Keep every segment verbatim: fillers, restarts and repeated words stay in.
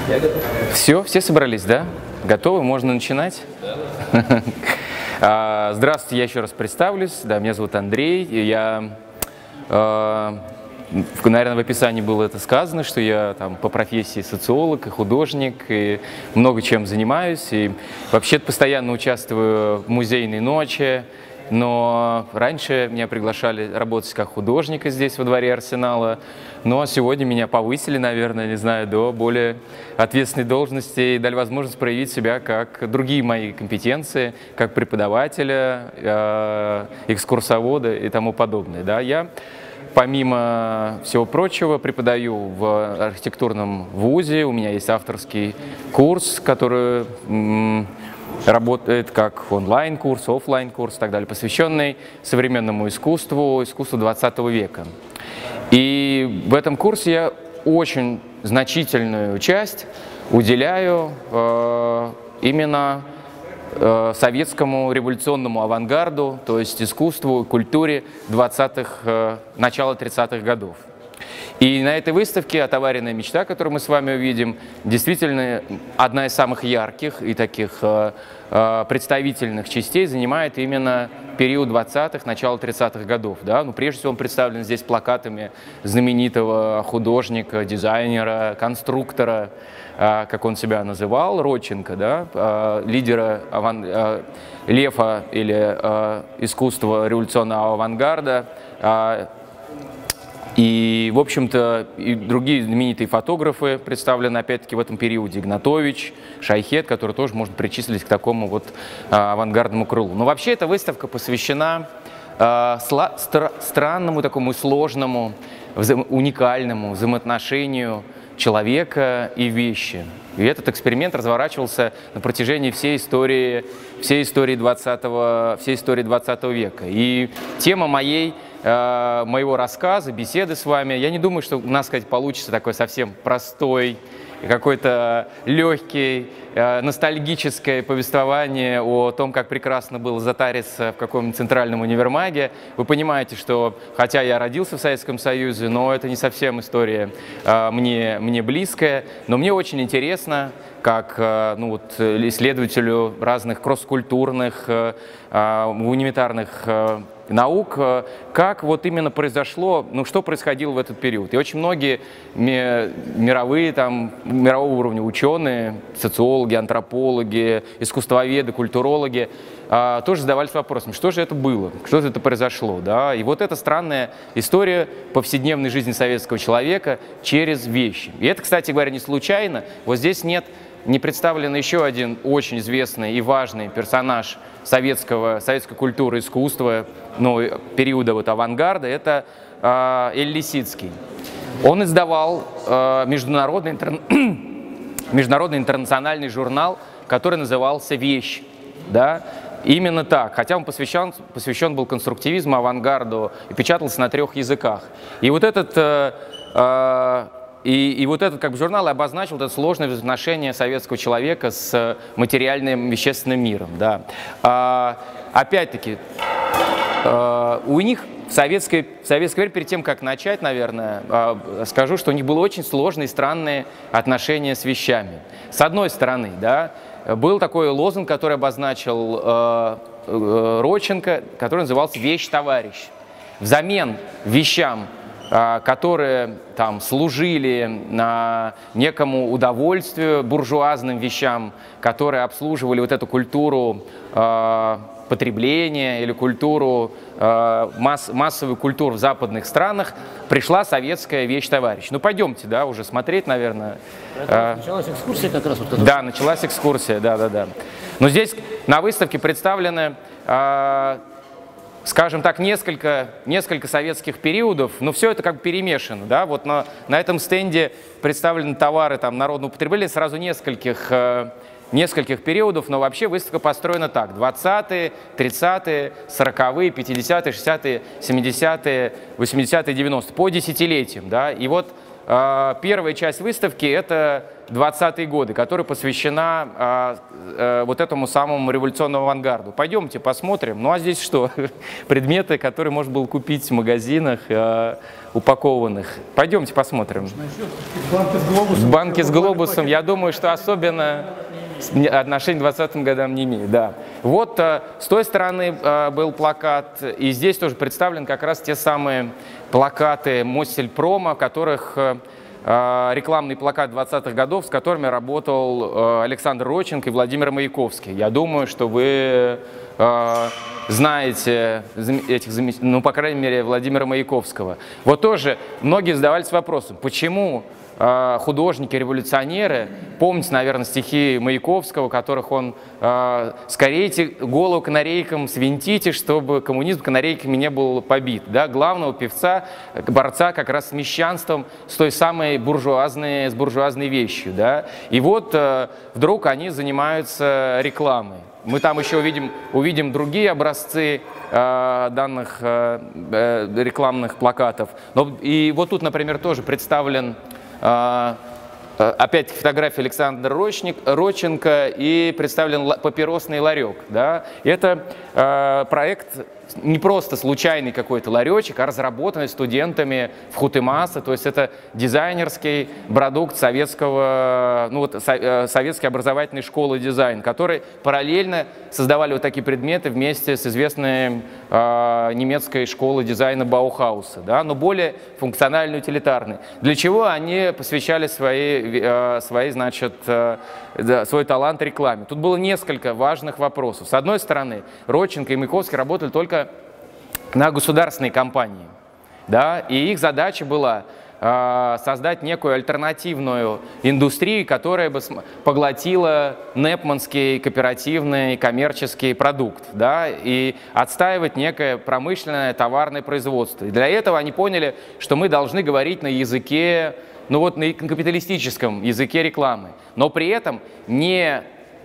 Я готов. Все, все собрались, да? Готовы? Можно начинать? Да. Здравствуйте, я еще раз представлюсь. Да, меня зовут Андрей. Я, наверное, в описании было это сказано, что я там по профессии социолог и художник, и много чем занимаюсь. И вообще-то постоянно участвую в музейной ночи. Но раньше меня приглашали работать как художника здесь, во дворе Арсенала. Но сегодня меня повысили, наверное, не знаю, до более ответственной должности и дали возможность проявить себя как другие мои компетенции, как преподавателя, э, экскурсовода и тому подобное. Да, я, помимо всего прочего, преподаю в архитектурном вузе. У меня есть авторский курс, который работает как онлайн-курс, офлайн-курс и так далее, посвященный современному искусству, искусству двадцатого века. И в этом курсе я очень значительную часть уделяю э, именно э, советскому революционному авангарду, то есть искусству, культуре двадцатых, э, начала тридцатых годов. И на этой выставке «Отоваренная мечта», которую мы с вами увидим, действительно одна из самых ярких и таких э, э, представительных частей занимает именно период двадцатых, начало тридцатых годов. Да? Ну, прежде всего он представлен здесь плакатами знаменитого художника, дизайнера, конструктора, э, как он себя называл, Родченко, да? э, лидера аван... э, лефа или э, искусства революционного авангарда. Э, И, в общем-то, и другие знаменитые фотографы представлены, опять-таки, в этом периоде. Игнатович, Шайхет, который тоже можно причислить к такому вот а, авангардному крылу. Но вообще эта выставка посвящена а, сла стра странному, такому сложному, вза уникальному взаимоотношению человека и вещи. И этот эксперимент разворачивался на протяжении всей истории, всей истории двадцатого, всей истории двадцатого века. И тема моей моего рассказа, беседы с вами. Я не думаю, что у нас, сказать, получится такой совсем простой, какой-то легкий, ностальгическое повествование о том, как прекрасно было затариться в каком-нибудь центральном универмаге. Вы понимаете, что хотя я родился в Советском Союзе, но это не совсем история мне, мне близкая, но мне очень интересно, как ну, вот, исследователю разных кросс-культурных, гуманитарных наук, как вот именно произошло, ну что происходило в этот период. И очень многие мировые, там, мирового уровня ученые, социологи, антропологи, искусствоведы, культурологи а, тоже задавались вопросом, что же это было, что же это произошло. Да? И вот эта странная история повседневной жизни советского человека через вещи. И это, кстати говоря, не случайно. Вот здесь нет не представлен еще один очень известный и важный персонаж советского, советской культуры, искусства, ну, периода вот авангарда, это э, Эль Лисицкий. Он издавал э, международный, интер... международный интернациональный журнал, который назывался «Вещь». Да? Именно так, хотя он посвящен, посвящен был конструктивизму, авангарду и печатался на трех языках. И вот этот... Э, э, И, и вот этот как бы, журнал обозначил это сложное взаимоотношение советского человека с материальным вещественным миром. Да. А, опять-таки, а, у них в советской, в советское время, перед тем, как начать, наверное, а, скажу, что у них было очень сложные и странные отношения с вещами. С одной стороны, да, был такой лозунг, который обозначил а, а, Родченко, который назывался «Вещь-товарищ». Взамен вещам, которые там служили на некому удовольствию, буржуазным вещам, которые обслуживали вот эту культуру э, потребления или культуру, э, масс, массовую культуру в западных странах, пришла советская вещь-товарищ. Ну, пойдемте, да, уже смотреть, наверное. Э, началась экскурсия как раз. Вот, когда... Да, началась экскурсия, да-да-да. Но здесь на выставке представлены... Э, скажем так, несколько, несколько советских периодов, но все это как бы перемешано. Да? Вот на, на этом стенде представлены товары там, народного потребления сразу нескольких, э, нескольких периодов, но вообще выставка построена так. двадцатые, тридцатые, сороковые, пятидесятые, шестидесятые, семидесятые, восьмидесятые, девяностые, по десятилетиям. Да? И вот э, первая часть выставки – это двадцатые годы, которая посвящена а, а, вот этому самому революционному авангарду. Пойдемте посмотрим. Ну а здесь что? Предметы, которые можно было купить в магазинах а, упакованных. Пойдемте посмотрим. Банки с глобусом. Банки с глобусом, я думаю, что особенно отношение к двадцатым годам не имеет. Да. Вот а, с той стороны а, был плакат, и здесь тоже представлен как раз те самые плакаты Моссельпрома, которых а, рекламный плакат двадцатых годов, с которыми работал а, Александр Родченко и Владимир Маяковский. Я думаю, что вы а, знаете этих, ну, по крайней мере, Владимира Маяковского. Вот тоже многие задавались вопросом, почему художники-революционеры, помните, наверное, стихи Маяковского, в которых он э, «скорейте голову канарейкам свинтите, чтобы коммунизм канарейками не был побит». Да? Главного певца, борца как раз с мещанством, с той самой буржуазной, с буржуазной вещью. Да? И вот э, вдруг они занимаются рекламой. Мы там еще увидим, увидим другие образцы э, данных э, э, рекламных плакатов. Но, и вот тут, например, тоже представлен опять фотография Александра Родченко и представлен папиросный ларек. Да? Это э, проект не просто случайный какой-то ларечек, а разработанный студентами в Хутымаса. То есть это дизайнерский продукт советского, ну вот, со, советской образовательной школы дизайн, которые параллельно создавали вот такие предметы вместе с известной э, немецкой школой дизайна Баухауса, да? Но более функционально утилитарной. Для чего они посвящали свои, э, свои, значит, э, свой талант рекламе? Тут было несколько важных вопросов. С одной стороны, Родченко и Маяковский работали только на государственные компании, да, и их задача была э, создать некую альтернативную индустрию, которая бы поглотила непманский кооперативный коммерческий продукт, да, и отстаивать некое промышленное товарное производство. И для этого они поняли, что мы должны говорить на языке, ну вот на капиталистическом языке рекламы, но при этом не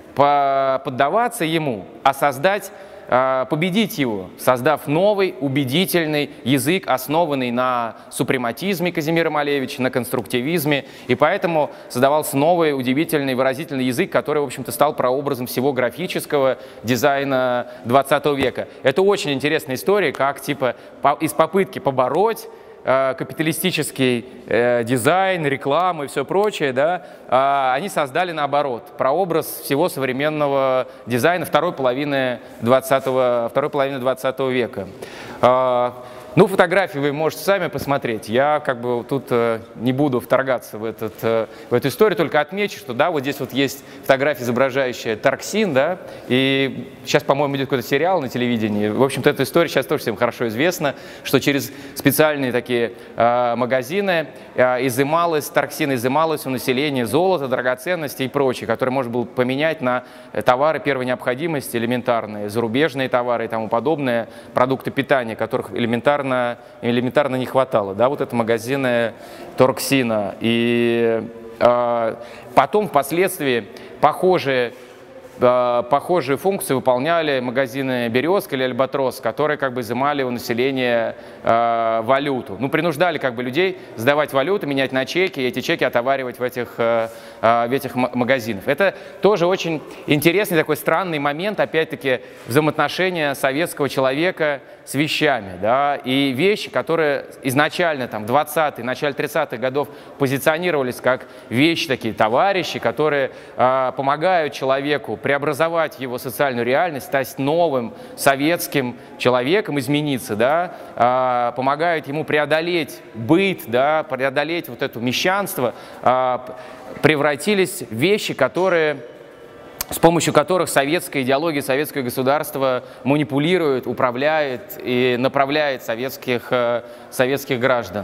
поддаваться ему, а создать, победить его, создав новый убедительный язык, основанный на супрематизме Казимира Малевича, на конструктивизме. И поэтому создавался новый удивительный выразительный язык, который, в общем-то, стал прообразом всего графического дизайна двадцатого века. Это очень интересная история, как типа из попытки побороть капиталистический э, дизайн, рекламу и все прочее, да, э, они создали наоборот прообраз всего современного дизайна второй половины двадцатого века. Э, ну, фотографии вы можете сами посмотреть. Я как бы тут э, не буду вторгаться в, этот, э, в эту историю, только отмечу, что да, вот здесь вот есть фотография, изображающая Торксин, да, и сейчас, по-моему, идет какой-то сериал на телевидении. В общем-то, эта история сейчас тоже всем хорошо известна, что через специальные такие э, магазины э, изымалось, Торксин изымалось у населения золото, драгоценности и прочее, которые можно было поменять на товары первой необходимости, элементарные, зарубежные товары и тому подобное, продукты питания, которых элементарно элементарно не хватало, да, вот это магазины Торксина. И э, потом впоследствии похожие, э, похожие функции выполняли магазины Березка или Альбатрос, которые как бы изымали у населения э, валюту. Ну, принуждали как бы людей сдавать валюту, менять на чеки, и эти чеки отоваривать в этих, э, в этих магазинах. Это тоже очень интересный такой странный момент, опять-таки, взаимоотношения советского человека с вещами, да, и вещи, которые изначально там двадцатых, начале тридцатых годов позиционировались как вещи, такие товарищи, которые э, помогают человеку преобразовать его социальную реальность, стать новым советским человеком, измениться, да, э, помогают ему преодолеть быт, да, преодолеть вот это мещанство, э, превратились в вещи, которые с помощью которых советская идеология, советское государство манипулирует, управляет и направляет советских, советских граждан.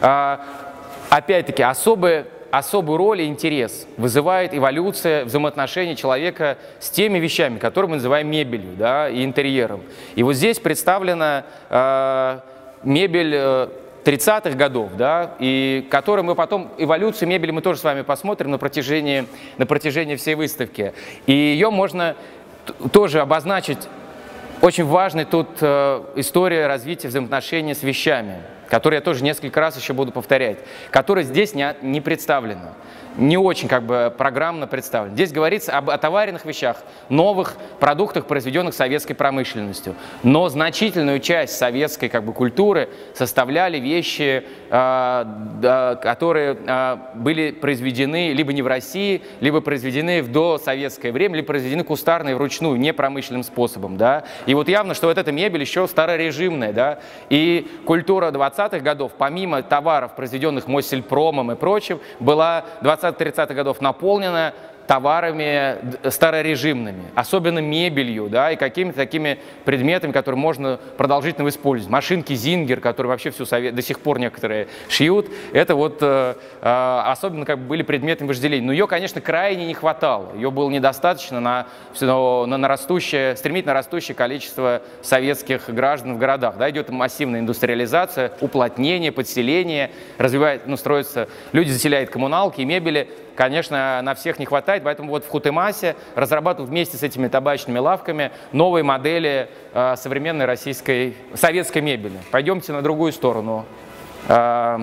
Опять-таки, особый, особую роль и интерес вызывает эволюция взаимоотношений человека с теми вещами, которые мы называем мебелью, да, и интерьером. И вот здесь представлена э, мебель тридцатых годов, да, и которую мы потом, эволюцию мебели мы тоже с вами посмотрим на протяжении, на протяжении всей выставки. И ее можно тоже обозначить, очень важной тут э, история развития взаимоотношений с вещами. которое я тоже несколько раз еще буду повторять, которое здесь не, не представлено, не очень как бы программно представлено. Здесь говорится об отоваренных вещах, новых продуктах, произведенных советской промышленностью. Но значительную часть советской как бы культуры составляли вещи, э, которые э, были произведены либо не в России, либо произведены в досоветское время, либо произведены кустарно и вручную, не промышленным способом. Да? И вот явно, что вот эта мебель еще старорежимная. Да? И культура двадцатых годов, помимо товаров, произведенных Моссельпромом и прочим, была двадцатых-тридцатых годов наполнена товарами старорежимными, особенно мебелью, да, и какими-то такими предметами, которые можно продолжительно использовать. Машинки Зингер, которые вообще всю совет, до сих пор некоторые шьют, это вот э, э, особенно как бы были предметами вожделения. Но ее, конечно, крайне не хватало. Ее было недостаточно на, на, на растущее, стремительно растущее количество советских граждан в городах. Да, идет массивная индустриализация, уплотнение, подселение, развивает, ну, строятся, люди заселяют коммуналки и мебели. Конечно, на всех не хватает, поэтому вот в Хутемасе разрабатывают вместе с этими табачными лавками новые модели э, современной российской, советской мебели. Пойдемте на другую сторону. Э,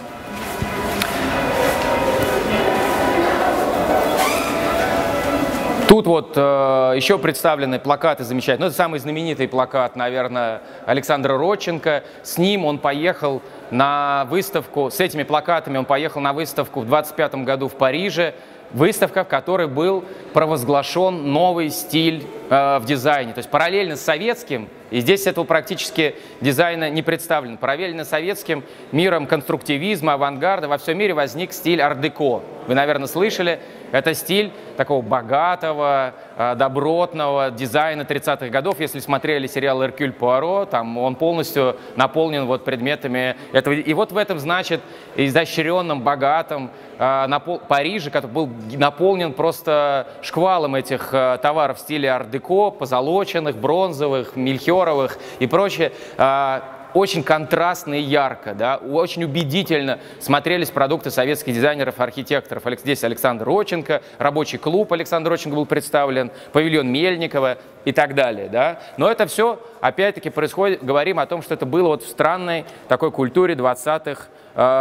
Тут вот э, еще представлены плакаты замечательные. Ну, это самый знаменитый плакат, наверное, Александра Родченко. С ним он поехал на выставку, с этими плакатами он поехал на выставку в двадцать пятом году в Париже. Выставка, в которой был провозглашен новый стиль э, в дизайне. То есть параллельно с советским, и здесь этого практически дизайна не представлено, параллельно с советским миром конструктивизма, авангарда во всем мире возник стиль ар-деко. Вы, наверное, слышали, это стиль такого богатого, э, добротного дизайна тридцатых годов. Если смотрели сериал «Эркюль Пуаро», там он полностью наполнен вот предметами этого. И вот в этом, значит, изощренном, богатом э, напол... Париже, который был наполнен просто шквалом этих э, товаров в стиле ар-деко, позолоченных, бронзовых, мельхиоровых и прочее. Э, очень контрастно и ярко, да, очень убедительно смотрелись продукты советских дизайнеров и архитекторов. Здесь Александр Родченко, рабочий клуб Александра Родченко был представлен, павильон Мельникова и так далее. Да. Но это все, опять-таки, происходит, говорим о том, что это было вот в странной такой культуре двадцатых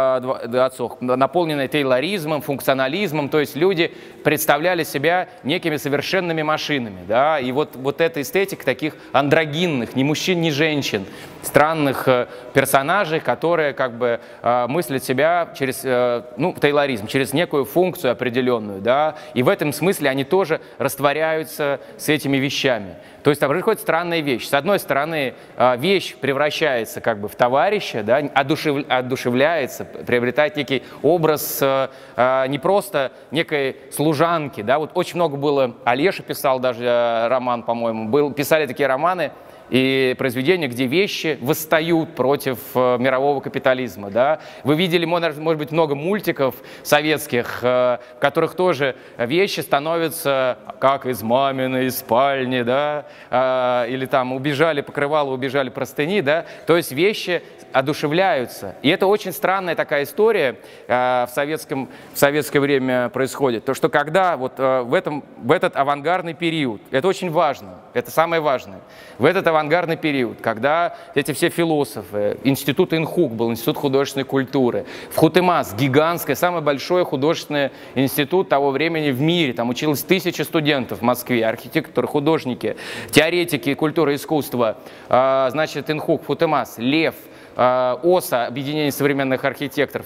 годов, наполненной тейлоризмом, функционализмом, то есть люди представляли себя некими совершенными машинами. Да. И вот, вот эта эстетика таких андрогинных, ни мужчин, ни женщин, странных персонажей, которые как бы мыслят себя через, ну, тейлоризм, через некую функцию определенную, да, и в этом смысле они тоже растворяются с этими вещами. То есть там происходит странная вещь. С одной стороны, вещь превращается как бы в товарища, да, одушев, одушевляется, приобретает некий образ не просто некой служанки, да, вот очень много было, Олеша писал даже роман, по-моему, был, писали такие романы и произведения, где вещи восстают против э, мирового капитализма. Да? Вы видели, может, может быть, много мультиков советских, э, в которых тоже вещи становятся как из маминой спальни, да? э, или там убежали покрывало, убежали простыни. Да? То есть вещи одушевляются. И это очень странная такая история э, в, советском, в советское время происходит. То, что когда вот, э, в, этом, в этот авангардный период, это очень важно, это самое важное, в этот авангардный период, когда эти все философы, институт Инхук был, институт художественной культуры, в Хутемас, гигантское, самый большой художественный институт того времени в мире, там училось тысячи студентов в Москве, архитекторы, художники, теоретики культуры и искусства, э, значит, Инхук, Хутемас, Лев, ОСА, Объединение современных архитекторов,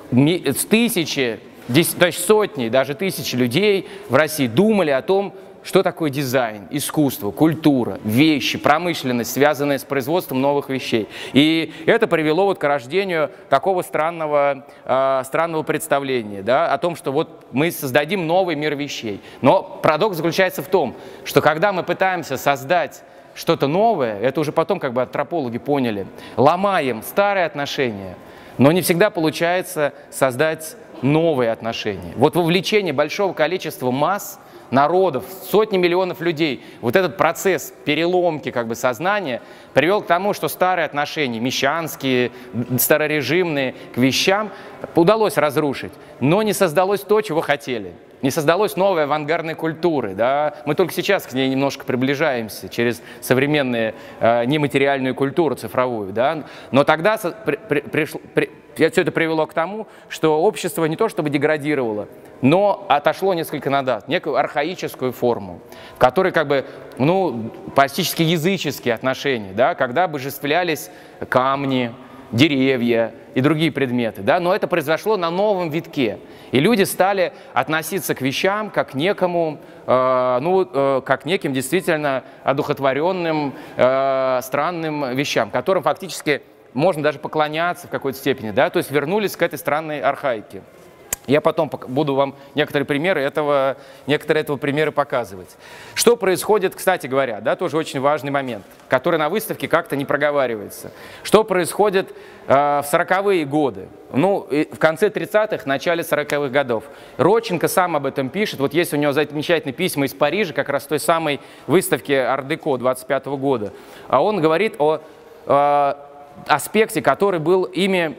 с тысячи, даже сотни, даже тысячи людей в России думали о том, что такое дизайн, искусство, культура, вещи, промышленность, связанная с производством новых вещей. И это привело вот к рождению такого странного, э, странного представления, да, о том, что вот мы создадим новый мир вещей. Но парадокс заключается в том, что когда мы пытаемся создать что-то новое, это уже потом как бы антропологи поняли, ломаем старые отношения, но не всегда получается создать новые отношения. Вот вовлечение большого количества масс, народов, сотни миллионов людей, вот этот процесс переломки как бы сознания привел к тому, что старые отношения, мещанские, старорежимные, к вещам удалось разрушить, но не создалось то, чего хотели. не создалось новой авангардной культуры. Да? Мы только сейчас к ней немножко приближаемся через современную э, нематериальную культуру цифровую. Да? Но тогда со, при, при, пришло, при, все это привело к тому, что общество не то чтобы деградировало, но отошло несколько назад, некую архаическую форму, в которой как бы, ну, практически языческие отношения, да? Когда обожествлялись камни, деревья и другие предметы, да, но это произошло на новом витке, и люди стали относиться к вещам как к некому, э, ну, э, как к неким действительно одухотворенным, э, странным вещам, которым фактически можно даже поклоняться в какой-то степени, да, то есть вернулись к этой странной архаике. Я потом буду вам некоторые примеры этого, некоторые этого примеры показывать. Что происходит, кстати говоря, да, тоже очень важный момент, который на выставке как-то не проговаривается. Что происходит э, в сороковые годы, ну, в конце тридцатых, начале сороковых годов. Родченко сам об этом пишет. Вот есть у него замечательные письма из Парижа, как раз той самой выставки Ар-деко двадцать пятого года. А он говорит о э, аспекте, который был ими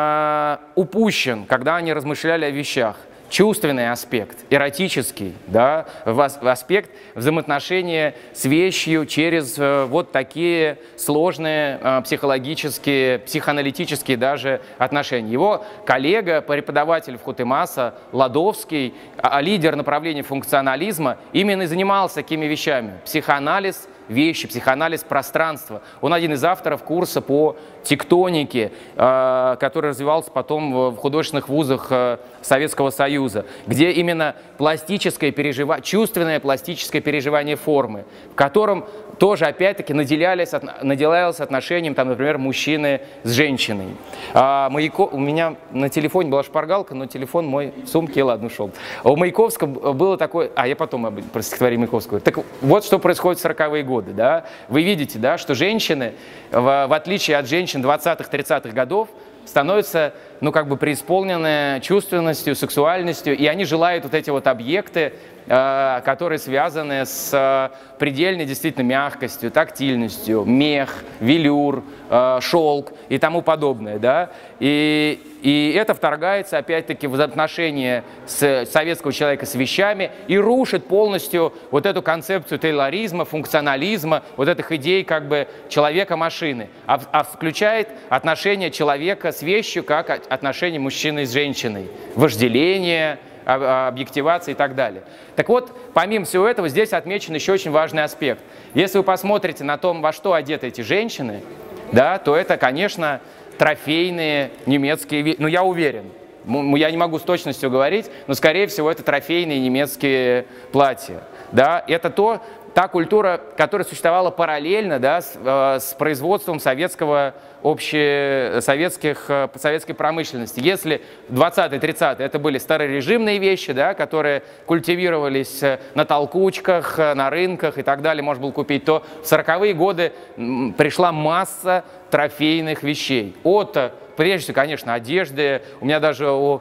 э, упущен, когда они размышляли о вещах. Чувственный аспект, эротический, да, аспект взаимоотношения с вещью через э, вот такие сложные э, психологические, психоаналитические даже отношения. Его коллега, преподаватель Вхутемаса, Ладовский, а, лидер направления функционализма, именно и занимался такими вещами. Психоанализ вещи, психоанализ пространства. Он один из авторов курса по тектонике, э, который развивался потом в художественных вузах э, Советского Союза, где именно пластическое переживание, чувственное пластическое переживание формы, в котором тоже опять-таки наделялись, наделялось отношением, там, например, мужчины с женщиной. А, Маяко... У меня на телефоне была шпаргалка, но телефон мой в сумке, ладно, ушел. У Маяковского было такое... А, я потом об... про стихотворение Маяковского. Так вот, что происходит в сороковые годы. Да? Вы видите, да, что женщины, в, в отличие от женщин двадцатых-тридцатых годов, становятся, ну, как бы преисполнены чувственностью, сексуальностью, и они желают вот эти вот объекты, э, которые связаны с э, предельной действительно мягкостью, тактильностью, мех, велюр, э, шелк и тому подобное, да, и, и это вторгается опять-таки в отношения с советского человека с вещами и рушит полностью вот эту концепцию тейлоризма, функционализма, вот этих идей как бы человека-машины, а, а включает отношения человека с вещью как отношения мужчины с женщиной, вожделение, объективация и так далее. Так вот, помимо всего этого, здесь отмечен еще очень важный аспект. Если вы посмотрите на то, во что одеты эти женщины, да, то это, конечно, трофейные немецкие, ну я уверен, я не могу с точностью говорить, но скорее всего это трофейные немецкие платья. Да, это то, та культура, которая существовала параллельно, да, с, э, с производством советского, общесоветских, э, советской промышленности. Если двадцатые-тридцатые это были старорежимные вещи, да, которые культивировались на толкучках, на рынках и так далее, можно было купить, то в сороковые годы пришла масса трофейных вещей. От, прежде всего, конечно, одежды. У меня даже у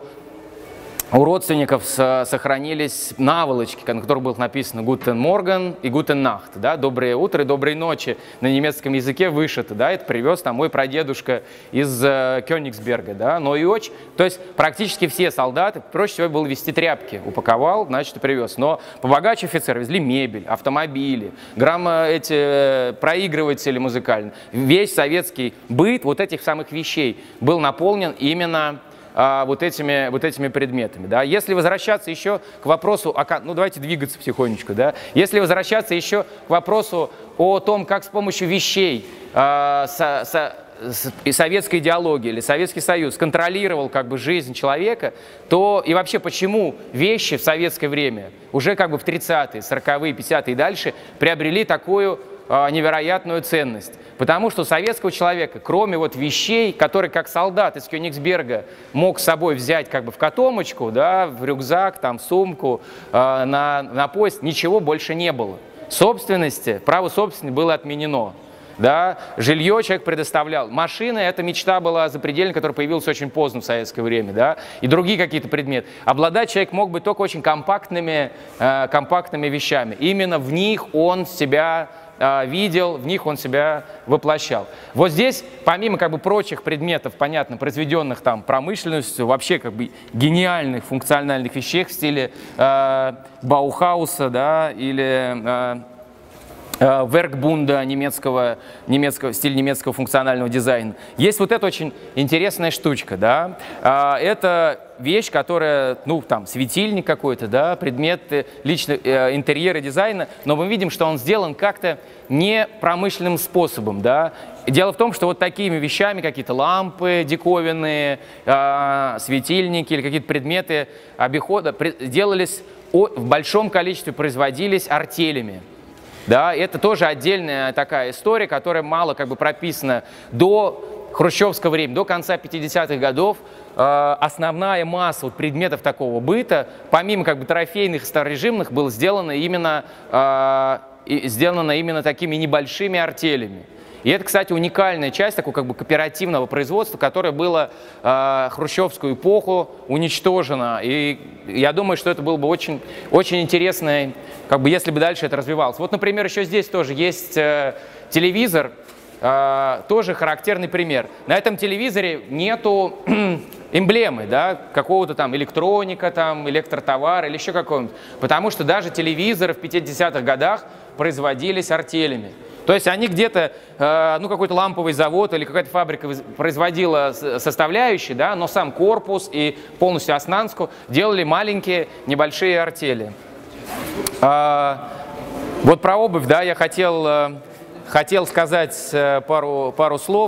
У родственников сохранились наволочки, на которых было написано «Guten Morgen» и «Guten Nacht», да, «Доброе утро» и «Доброй ночи» на немецком языке вышито, да, это привез там мой прадедушка из э, Кёнигсберга, да, но и очень, то есть практически все солдаты, проще всего было везти тряпки, упаковал, значит, и привез, но побогаче офицеры везли мебель, автомобили, грамма эти э, проигрыватели музыкальные, весь советский быт вот этих самых вещей был наполнен именно А, вот этими, вот этими предметами. Да. Если возвращаться еще к вопросу, о, ну давайте двигаться потихонечку, да. Если возвращаться еще к вопросу о том, как с помощью вещей а, со, со, с, и советской идеологии или Советский Союз контролировал как бы жизнь человека, то и вообще почему вещи в советское время уже как бы в тридцатые, сороковые, пятидесятые и дальше приобрели такую а, невероятную ценность. Потому что у советского человека, кроме вот вещей, которые как солдат из Кёнигсберга мог с собой взять как бы в котомочку, да, в рюкзак, там, в сумку, э, на, на поезд, ничего больше не было. Собственности, право собственности было отменено. Да, жилье человек предоставлял. Машина — это мечта была запредельная, которая появилась очень поздно в советское время, да, и другие какие-то предметы. Обладать человек мог бы только очень компактными, э, компактными вещами. Именно в них он себя э, видел, в них он себя воплощал. Вот здесь, помимо как бы прочих предметов, понятно, произведенных там промышленностью, вообще как бы гениальных функциональных вещей в стиле э, Баухауса, да, или э, Веркбунда, немецкого, немецкого, стиль немецкого функционального дизайна. Есть вот эта очень интересная штучка, да. Это вещь, которая, ну, там, светильник какой-то, да, предмет лично э, интерьера, дизайна, но мы видим, что он сделан как-то не промышленным способом, да. Дело в том, что вот такими вещами, какие-то лампы диковинные, э, светильники или какие-то предметы обихода делались в большом количестве, производились артелями. Да, это тоже отдельная такая история, которая мало как бы прописана до хрущевского времени, до конца пятидесятых годов. Э, основная масса вот предметов такого быта, помимо как бы трофейных, старорежимных, была сделана именно, э, сделана именно такими небольшими артелями. И это, кстати, уникальная часть такого как бы кооперативного производства, которое было э, в хрущевскую эпоху уничтожено. И я думаю, что это было бы очень, очень интересно, как бы, если бы дальше это развивалось. Вот, например, еще здесь тоже есть э, телевизор, э, тоже характерный пример. На этом телевизоре нету эмблемы, да, какого-то там электроника, там, электротовара или еще какого-нибудь. Потому что даже телевизоры в пятидесятых годах производились артелями. То есть они где-то, э, ну, какой-то ламповый завод или какая-то фабрика производила составляющие, да, но сам корпус и полностью оснастку делали маленькие, небольшие артели. А, вот про обувь, да, я хотел, э, хотел сказать э, пару, пару слов.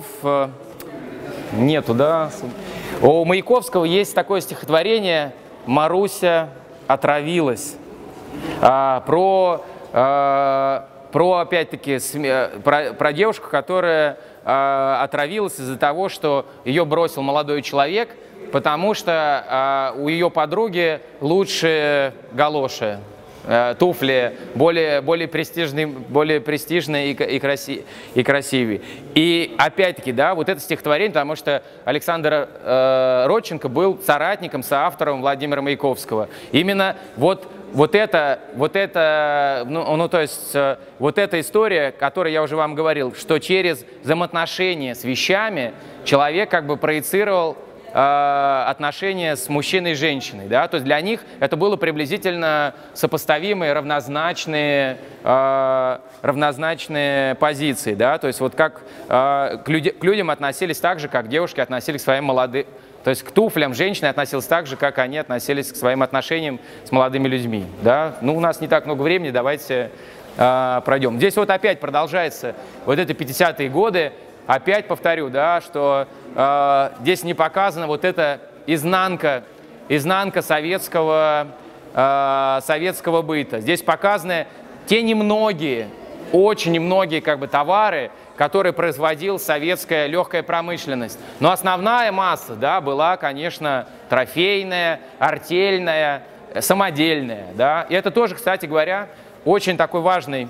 Нету, да. У Маяковского есть такое стихотворение «Маруся отравилась». А, про... А, Про, опять-таки, про, про девушку, которая э, отравилась из-за того, что ее бросил молодой человек, потому что э, у ее подруги лучше галоши, э, туфли, более, более престижные, более престижные и, и, краси, и красивее. И, опять-таки, да, вот это стихотворение, потому что Александр э, Родченко был соратником, соавтором Владимира Маяковского. Именно вот... Вот это, вот это, ну, ну, то есть, э, вот эта история, о которой я уже вам говорил, что через взаимоотношения с вещами человек как бы проецировал э, отношения с мужчиной и женщиной, да, то есть для них это было приблизительно сопоставимые, равнозначные, э, равнозначные позиции, да, то есть вот как э, к, люди, к людям относились так же, как девушки относились к своим молодым. То есть к туфлям женщины относились так же, как они относились к своим отношениям с молодыми людьми. Да? Ну, у нас не так много времени, давайте э, пройдем. Здесь вот опять продолжается вот это пятидесятые годы. Опять повторю, да, что э, здесь не показана вот эта изнанка, изнанка советского, э, советского быта. Здесь показаны те немногие, очень немногие как бы, товары, который производил советская легкая промышленность. Но основная масса, да, была, конечно, трофейная, артельная, самодельная. Да. И это тоже, кстати говоря, очень такой важный,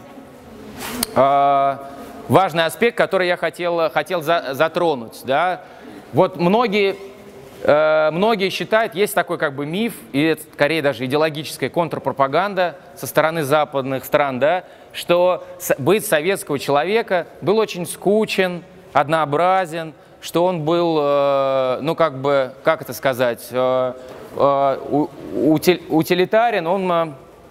э, важный аспект, который я хотел, хотел за, затронуть. Да. Вот многие, э, многие считают, есть такой как бы миф, и это скорее даже идеологическая контрпропаганда со стороны западных стран, да, что быт советского человека был очень скучен, однообразен, что он был, э, ну как бы, как это сказать, э, э, утилитарен, он,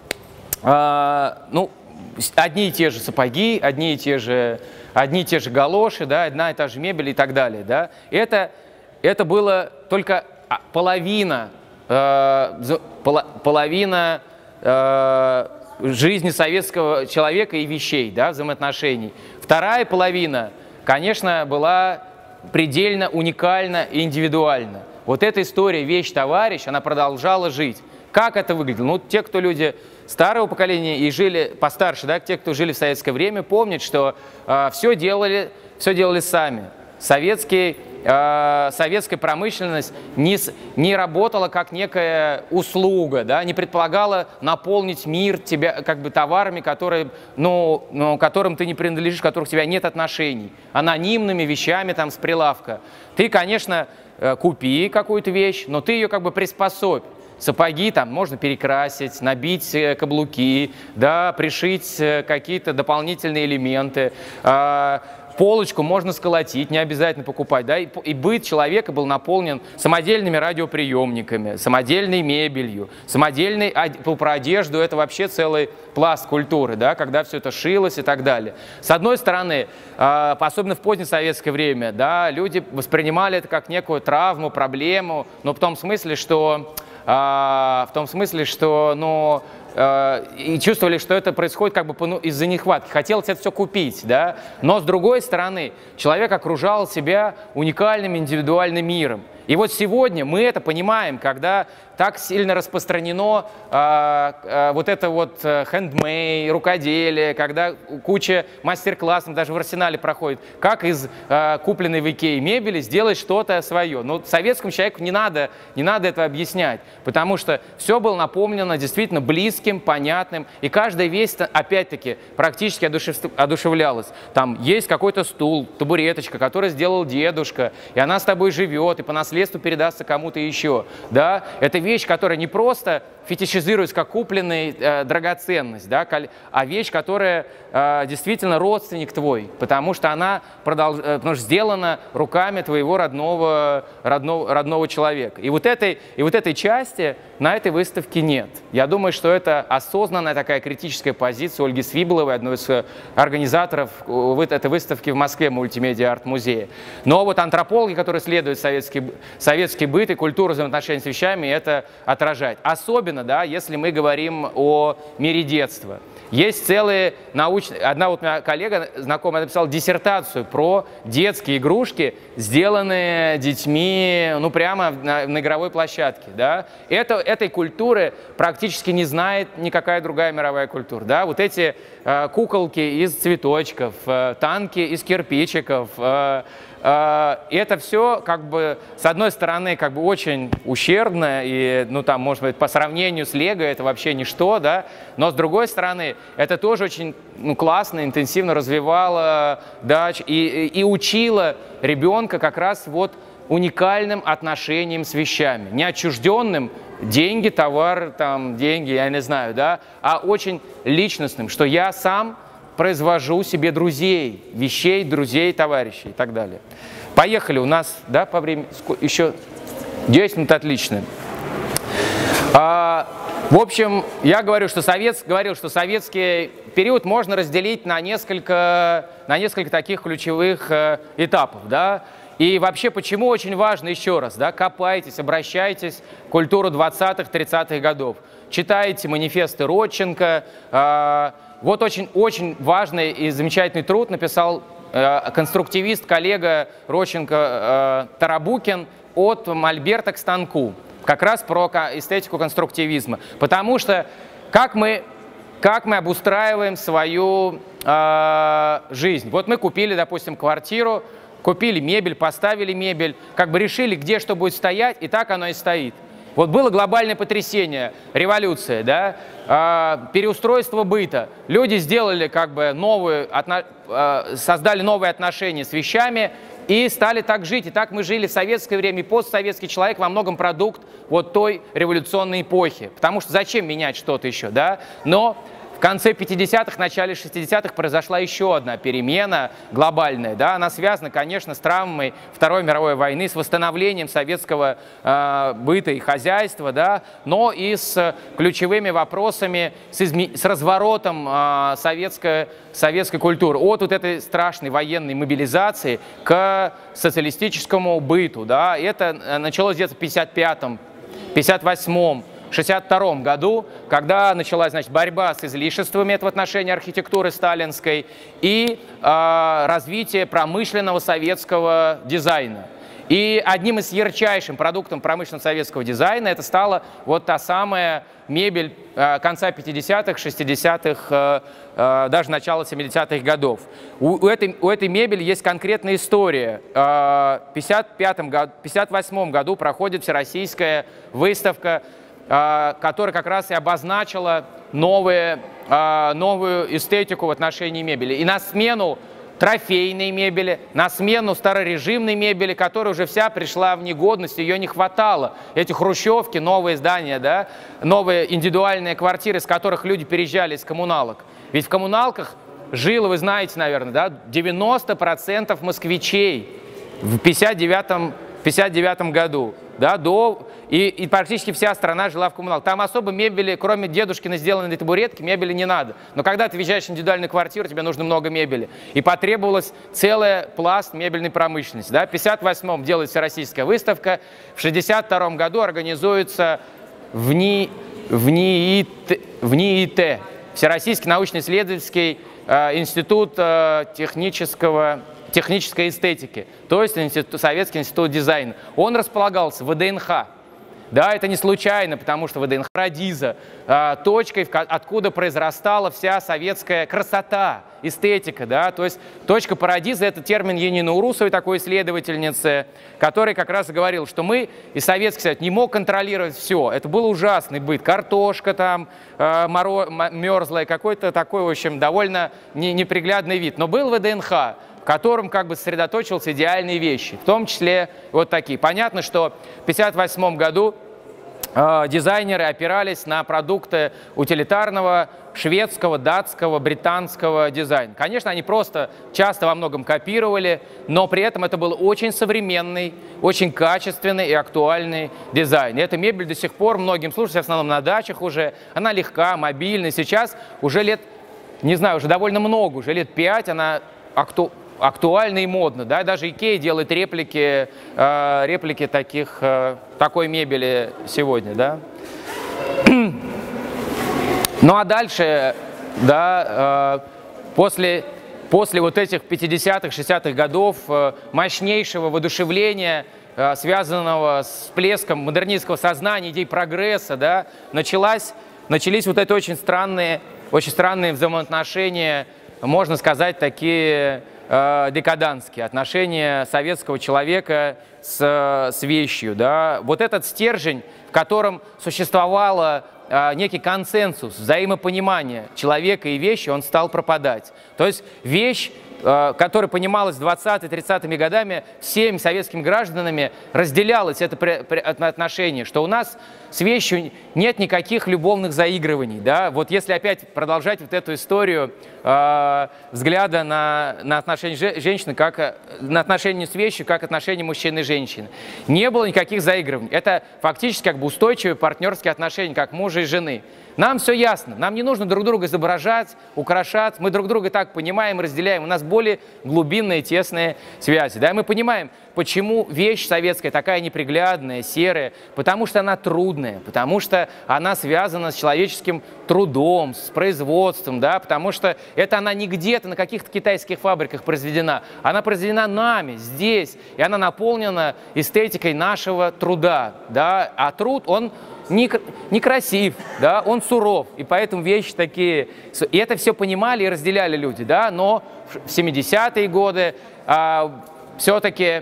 э, ну, одни и те же сапоги, одни и те же, одни и те же галоши, да, одна и та же мебель и так далее, да. Это, это было только половина, э, половина э, жизни советского человека и вещей, да, взаимоотношений. Вторая половина, конечно, была предельно уникальна и индивидуальна. Вот эта история «Вещь-товарищ», она продолжала жить. Как это выглядело? Ну, те, кто люди старого поколения и жили постарше, да, те, кто жили в советское время, помнят, что э, все делали, все делали сами. Советский, э, советская промышленность не, не работала как некая услуга, да, не предполагала наполнить мир тебя, как бы, товарами, которые, ну, ну, которым ты не принадлежишь, у которых у тебя нет отношений, анонимными вещами там, с прилавка. Ты, конечно, купи какую-то вещь, но ты ее как бы приспособь. Сапоги там можно перекрасить, набить каблуки, да, пришить какие-то дополнительные элементы. Полочку можно сколотить, не обязательно покупать. Да? И, и быт человека был наполнен самодельными радиоприемниками, самодельной мебелью, самодельной про одежду. Это вообще целый пласт культуры, да? Когда все это шилось и так далее. С одной стороны, э, особенно в позднее советское время, да, люди воспринимали это как некую травму, проблему, но в том смысле, что, э, в том смысле, что ну, и чувствовали, что это происходит как бы ну, из-за нехватки. Хотелось это все купить, да? Но с другой стороны, человек окружал себя уникальным индивидуальным миром. И вот сегодня мы это понимаем, когда так сильно распространено э, э, вот это вот хендмейд, рукоделие, когда куча мастер-классов даже в Арсенале проходит, как из э, купленной в Икее мебели сделать что-то свое. Но советскому человеку не надо, не надо это объяснять, потому что все было наполнено действительно близким, понятным, и каждая вещь, опять-таки, практически одушев... одушевлялась. Там есть какой-то стул, табуреточка, который сделал дедушка, и она с тобой живет, и по наследству передастся кому-то еще. Да? Это вещь, которая не просто фетишизируется как купленная э, драгоценность, да, а вещь, которая э, действительно родственник твой, потому что она продолж... потому что сделана руками твоего родного, родного, родного человека. И вот, этой, и вот этой части на этой выставке нет. Я думаю, что это осознанная такая критическая позиция Ольги Свибловой, одной из организаторов этой выставки в Москве, мультимедиа арт-музея. Но вот антропологи, которые исследуют советский, советский быт и культуру взаимоотношений с вещами, это отражает. Особенно, да, если мы говорим о мире детства. Есть целые научные... Одна вот моя коллега, знакомая, написала диссертацию про детские игрушки, сделанные детьми, ну, прямо на, на игровой площадке, да. Это, этой культуры практически не знает никакая другая мировая культура, да. Вот эти э, куколки из цветочков, э, танки из кирпичиков, э, И это все, как бы, с одной стороны, как бы очень ущербно, и, ну, там, может быть, по сравнению с Лего это вообще ничто, да, но с другой стороны, это тоже очень, ну, классно, интенсивно развивало, да, и, и учило ребенка как раз вот уникальным отношением с вещами, не отчужденным, деньги, товар, там, деньги, я не знаю, да, а очень личностным, что я сам произвожу себе друзей, вещей, друзей, товарищей и так далее. Поехали, у нас, да, по времени, еще десять минут, отлично. А, в общем, я говорю, что совет, говорил, что советский период можно разделить на несколько, на несколько таких ключевых э, этапов, да. И вообще, почему очень важно, еще раз, да, копайтесь, обращайтесь в культуру двадцатых-тридцатых годов. Читайте манифесты Родченко. Э, вот очень, очень важный и замечательный труд написал э, конструктивист, коллега Родченко э, Тарабукин «От мольберта к станку». Как раз про эстетику конструктивизма. Потому что как мы, как мы обустраиваем свою э, жизнь. Вот мы купили, допустим, квартиру, купили мебель, поставили мебель, как бы решили, где что будет стоять, и так оно и стоит. Вот было глобальное потрясение, революция, да, э, переустройство быта. Люди сделали как бы новую, э, создали новые отношения с вещами и стали так жить. И так мы жили в советское время, и постсоветский человек во многом продукт вот той революционной эпохи. Потому что зачем менять что-то еще, да? Но в конце пятидесятых, начале шестидесятых произошла еще одна перемена глобальная. Да? Она связана, конечно, с травмой Второй мировой войны, с восстановлением советского э, быта и хозяйства, да? Но и с ключевыми вопросами, с, изме... с разворотом э, советской, советской культуры. От вот этой страшной военной мобилизации к социалистическому быту. Да? Это началось где-то в пятьдесят пятом, пятьдесят восьмом, шестьдесят втором году, когда началась, значит, борьба с излишествами в отношении архитектуры сталинской и э, развитие промышленного советского дизайна. И одним из ярчайших продуктов промышленного советского дизайна это стала вот та самая мебель э, конца пятидесятых, шестидесятых, э, э, даже начала семидесятых годов. У, у, этой, у этой мебели есть конкретная история. Э, в пятьдесят восьмом году проходит всероссийская выставка, которая как раз и обозначила новые, новую эстетику в отношении мебели. И на смену трофейной мебели, на смену старорежимной мебели, которая уже вся пришла в негодность, ее не хватало. Эти хрущевки, новые здания, да, новые индивидуальные квартиры, из которых люди переезжали из коммуналок. Ведь в коммуналках жило, вы знаете, наверное, да, девяносто процентов москвичей в пятьдесят девятом году. Да, до, и, и практически вся страна жила в коммуналках. Там особо мебели, кроме дедушкиной сделанной табуретки, мебели не надо. Но когда ты въезжаешь в индивидуальную квартиру, тебе нужно много мебели. И потребовалась целая пласт мебельной промышленности. Да. В пятьдесят восьмом делается всероссийская выставка, в шестьдесят втором году организуется в НИИ, в НИИТ, в НИИТ, Всероссийский научно-исследовательский э, институт э, технического технической эстетики, то есть институт, Советский институт дизайна. Он располагался в ВДНХ. Да, это не случайно, потому что ВДНХ Парадиза, э, точкой, откуда произрастала вся советская красота, эстетика. Да? То есть точка Парадиза — это термин Янины Урусовой, такой исследовательницы, которая как раз и говорила, что мы, и Советский Союз, не мог контролировать все. Это был ужасный быт. Картошка там, э, моро, мерзлая, какой-то такой, в общем, довольно не, неприглядный вид. Но был ВДНХ, в котором как бы сосредоточился идеальные вещи, в том числе вот такие. Понятно, что в пятьдесят восьмом году э, дизайнеры опирались на продукты утилитарного шведского, датского, британского дизайна. Конечно, они просто часто во многом копировали, но при этом это был очень современный, очень качественный и актуальный дизайн. И эта мебель до сих пор многим служит, в основном на дачах уже. Она легка, мобильна. Сейчас уже лет, не знаю, уже довольно много, уже лет пять она актуальна. Актуально и модно, да, даже Икея делает реплики, э, реплики таких, э, такой мебели сегодня, да. Ну а дальше, да, э, после, после вот этих пятидесятых, шестидесятых годов э, мощнейшего воодушевления, э, связанного с всплеском модернистского сознания, идей прогресса, да, началась, начались вот эти очень странные, очень странные взаимоотношения, можно сказать, такие декаданские отношения советского человека с, с вещью. Да? Вот этот стержень, в котором существовало а, некий консенсус, взаимопонимание человека и вещи, он стал пропадать. То есть вещь, а, которая понималась двадцатыми-тридцатыми годами всеми советскими гражданами, разделялось это при, при, отношение, что у нас с вещью нет никаких любовных заигрываний. Да? Вот если опять продолжать вот эту историю э, взгляда на, на отношения женщины, как на отношения с вещью, как отношения мужчины и женщины. Не было никаких заигрываний. Это фактически как бы устойчивые партнерские отношения, как мужа и жены. Нам все ясно, нам не нужно друг друга изображать, украшать, мы друг друга так понимаем, разделяем, у нас более глубинные, тесные связи. Да? Мы понимаем, почему вещь советская такая неприглядная, серая, потому что она трудная, потому что она связана с человеческим трудом, с производством, да? Потому что это она не где-то на каких-то китайских фабриках произведена, она произведена нами, здесь, и она наполнена эстетикой нашего труда. Да? А труд, он некрасив, да, он суров, и поэтому вещи такие. И это все понимали и разделяли люди, да, но в семидесятые годы а, все-таки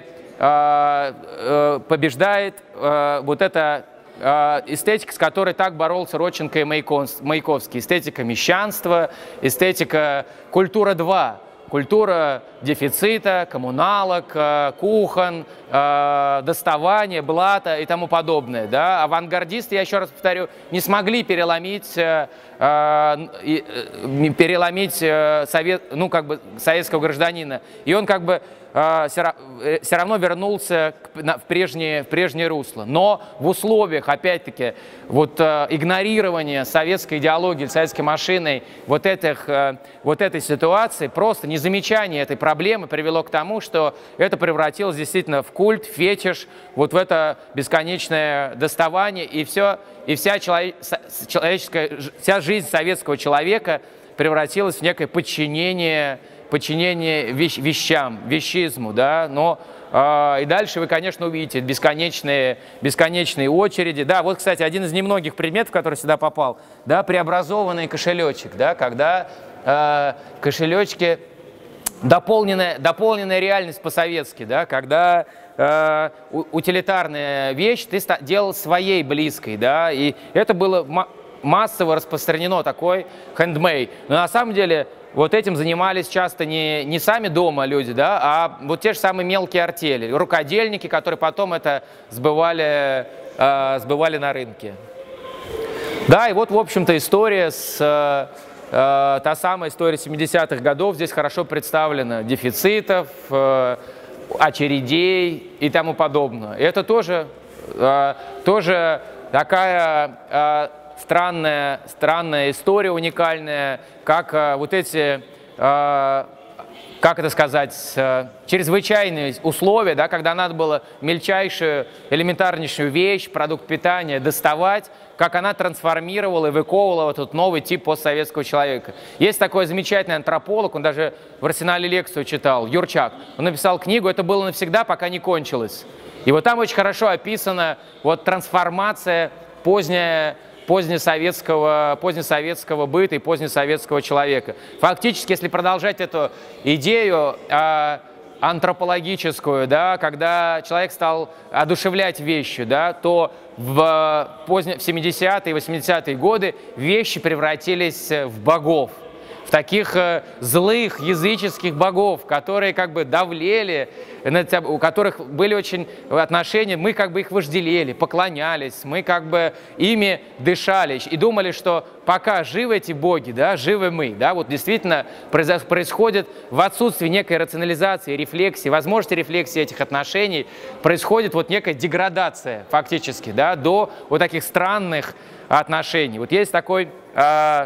а, а, побеждает а, вот эта а, эстетика, с которой так боролся Родченко и Маяковский. Эстетика мещанства, эстетика культура два. Культура дефицита, коммуналок, кухон, доставания, блата и тому подобное. Да? Авангардисты, я еще раз повторю, не смогли переломить, переломить совет, ну, как бы, советского гражданина. И он как бы все равно вернулся в прежнее, в прежнее русло. Но в условиях, опять-таки, вот, игнорирования советской идеологии, советской машиной, вот, этих, вот этой ситуации, просто незамечание этой проблемы привело к тому, что это превратилось действительно в культ, фетиш, вот в это бесконечное доставание, и, все, и вся, человек, человеческая, вся жизнь советского человека превратилась в некое подчинение подчинение вещ, вещам, вещизму, да, но э, и дальше вы, конечно, увидите бесконечные, бесконечные очереди. Да, вот, кстати, один из немногих предметов, который сюда попал, да, преобразованный кошелечек, да, когда э, кошелечки, дополненная, дополненная реальность по-советски, да, когда э, утилитарная вещь ты делал своей близкой, да, и это было массово распространено, такой handmade. Но на самом деле вот этим занимались часто не, не сами дома люди, да, а вот те же самые мелкие артели, рукодельники, которые потом это сбывали, э, сбывали на рынке. Да, и вот, в общем-то, история с... Э, э, та самая история семидесятых годов здесь хорошо представлена. Дефицитов, э, очередей и тому подобное. И это тоже, э, тоже такая... Э, Странная, странная история, уникальная, как э, вот эти, э, как это сказать, э, чрезвычайные условия, да, когда надо было мельчайшую, элементарнейшую вещь, продукт питания доставать, как она трансформировала и выковывала вот этот новый тип постсоветского человека. Есть такой замечательный антрополог, он даже в арсенале лекцию читал, Юрчак. Он написал книгу «Это было навсегда, пока не кончилось». И вот там очень хорошо описана вот трансформация поздняя, позднесоветского, позднесоветского быта и позднесоветского человека. Фактически, если продолжать эту идею э, антропологическую, да, когда человек стал одушевлять вещи, да, то в, поздне, в семидесятые и восьмидесятые годы вещи превратились в богов. В таких э, злых языческих богов, которые как бы давлели, у которых были очень отношения, мы как бы их вожделели, поклонялись, мы как бы ими дышали и думали, что пока живы эти боги, да, живы мы. Да, вот действительно происходит в отсутствии некой рационализации, рефлексии, возможности рефлексии этих отношений, происходит вот некая деградация фактически, да, до вот таких странных отношений. Вот есть такой... Э,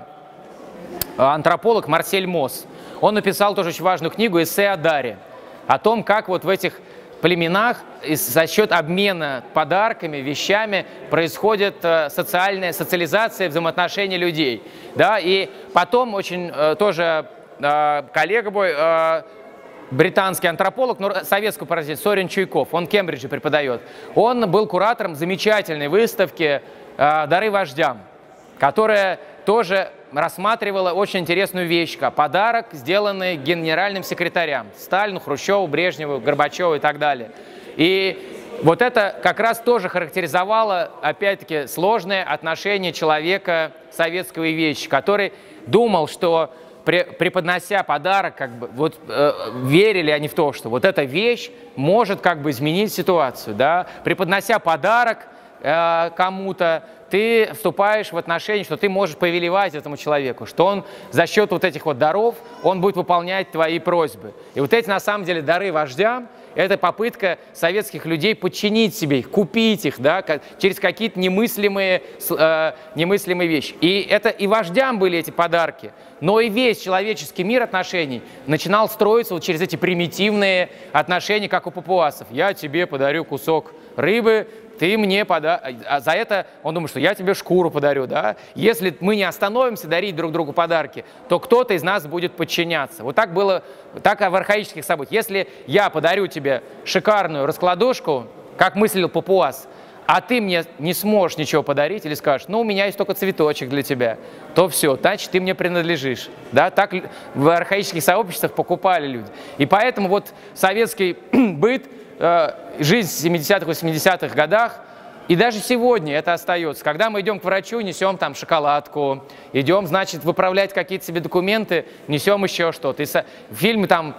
антрополог Марсель Мосс. Он написал тоже очень важную книгу «Эссе о даре», о том, как вот в этих племенах за счет обмена подарками, вещами происходит социальная социализация, взаимоотношения людей. Да? И потом очень тоже коллега мой, британский антрополог, но советскую поразить, Сорин Чуйков, он в Кембридже преподает, он был куратором замечательной выставки «Дары вождям», которая тоже рассматривала очень интересную вещь, как подарок, сделанный генеральным секретарям Сталину, Хрущеву, Брежневу, Горбачеву и так далее. И вот это как раз тоже характеризовало, опять-таки, сложное отношение человека к советской вещи, который думал, что преподнося подарок, как бы, вот, э, верили они в то, что вот эта вещь может как бы изменить ситуацию. Да? Преподнося подарок э, кому-то, ты вступаешь в отношения, что ты можешь повелевать этому человеку, что он за счет вот этих вот даров, он будет выполнять твои просьбы. И вот эти, на самом деле, дары вождям, это попытка советских людей подчинить себе их, купить их, да, через какие-то немыслимые, э, немыслимые вещи. И это и вождям были эти подарки, но и весь человеческий мир отношений начинал строиться вот через эти примитивные отношения, как у папуасов. Я тебе подарю кусок рыбы, ты мне пода... А за это он думает, что я тебе шкуру подарю, да? Если мы не остановимся дарить друг другу подарки, то кто-то из нас будет подчиняться. Вот так было, так в архаических событиях. Если я подарю тебе шикарную раскладушку, как мыслил папуас, а ты мне не сможешь ничего подарить или скажешь, ну, у меня есть только цветочек для тебя, то все, значит, ты мне принадлежишь. Да? Так в архаических сообществах покупали люди. И поэтому вот советский быт, жизнь в семидесятых, восьмидесятых годах, и даже сегодня это остается. Когда мы идем к врачу, несем там шоколадку, идем, значит, выправлять какие-то себе документы, несем еще что-то. В фильме там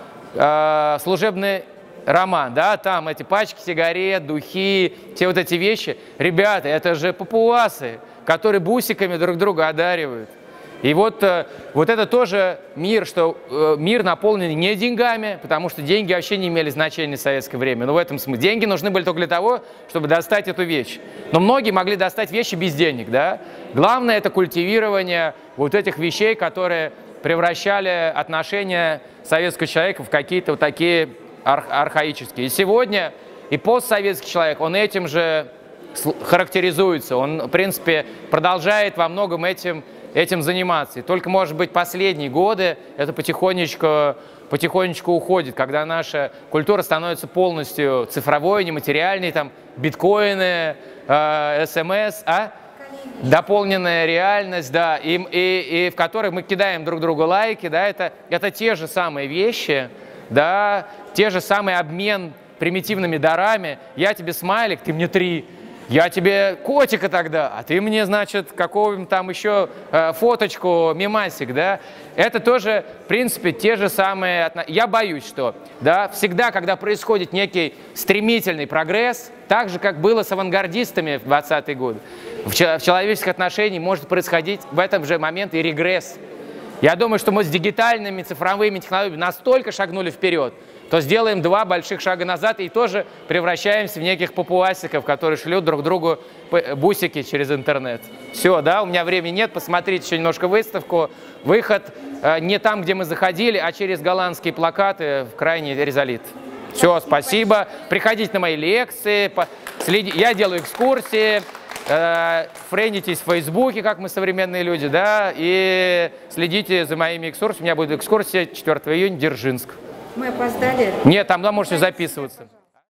э, «Служебный роман», да, там эти пачки сигарет, духи, все вот эти вещи. Ребята, это же папуасы, которые бусиками друг друга одаривают. И вот, вот это тоже мир, что э, мир наполнен не деньгами, потому что деньги вообще не имели значения в советское время. Но в этом смысле деньги нужны были только для того, чтобы достать эту вещь. Но многие могли достать вещи без денег. Да? Главное – это культивирование вот этих вещей, которые превращали отношения советского человека в какие-то вот такие арх архаические. И сегодня и постсоветский человек, он этим же характеризуется. Он, в принципе, продолжает во многом этим этим заниматься. И только, может быть, последние годы это потихонечку, потихонечку уходит, когда наша культура становится полностью цифровой, нематериальной, там, биткоины, э, смс, а? Дополненная реальность, да, и, и, и в которой мы кидаем друг другу лайки, да, это, это те же самые вещи, да, те же самые обмен примитивными дарами. Я тебе смайлик, ты мне три. я тебе котика тогда, а ты мне, значит, какого-нибудь там еще э, фоточку, мемасик, да. Это тоже, в принципе, те же самые... Отно... Я боюсь, что, да, всегда, когда происходит некий стремительный прогресс, так же, как было с авангардистами в двадцатые годы, в, в человеческих отношениях может происходить в этом же момент и регресс. Я думаю, что мы с дигитальными цифровыми технологиями настолько шагнули вперед, то сделаем два больших шага назад и тоже превращаемся в неких папуасиков, которые шлют друг другу бусики через интернет. Все, да, у меня времени нет, посмотрите еще немножко выставку. Выход э, не там, где мы заходили, а через голландские плакаты в крайний резолит. Все, спасибо. Приходите на мои лекции, следи... я делаю экскурсии. Френдитесь в Фейсбуке, как мы современные люди, да, и следите за моими экскурсиями. У меня будет экскурсия четвёртого июня, Дзержинск. Мы опоздали. Нет, там, там можете записываться.